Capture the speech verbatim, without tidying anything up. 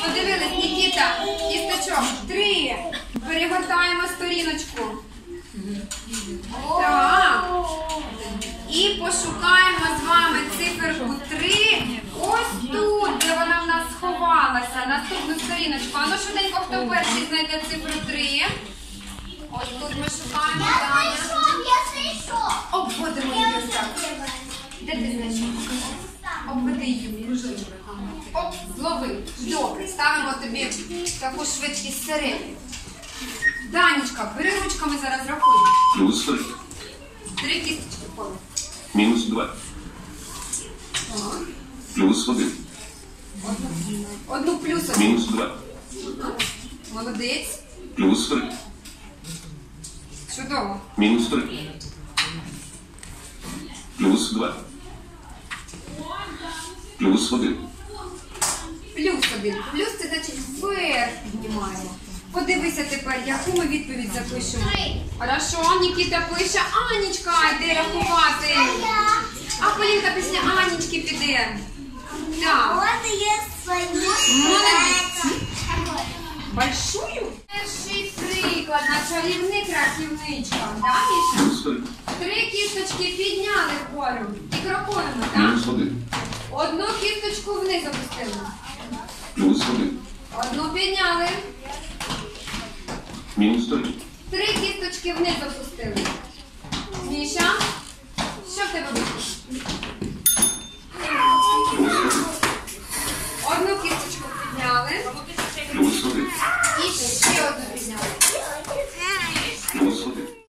Подивились, Нікіта, кісточок. Три. Перегортаємо сторіночку. Так. І пошукаємо з вами циферку три. Ось тут, де вона в нас сховалася. Наступну сторіночку. А ну швиденько, хто перший знайде цифру три. Ось тут ми шукаємо. Я знайшов, я знайшов. Обводимо її ось так. Де ти знайшов? Обведи її в кружочок. Оп, зловив. Добре, ставимо тобі таку швидкість середню. Данечка, бери ручками, зараз рахуємо. Плюс три. Три кісточки входить. Мінус два. Плюс один. Одну плюс один. Мінус два. Молодець. Плюс три. Чудово. Мінус три. Плюс два. Плюс один. Плюс один. Плюс це значить вверх піднімаємо. Подивися тепер, яку ми відповідь запишемо. Хорошо, Нікіта пише, Анічка йде рахувати. А Полінка після Анічки піде. Так. Вот є свої. Молодець. Большую? Перший приклад на чарівник рахівничка. Да, Міша? Плюс три. Три кісточки підняли вгору. І крокуємо, так? Мінус один. Одну кісточку вниз опустили. Плюс один. Одну підняли. Мінус три. Три кісточки вниз опустили. Міша?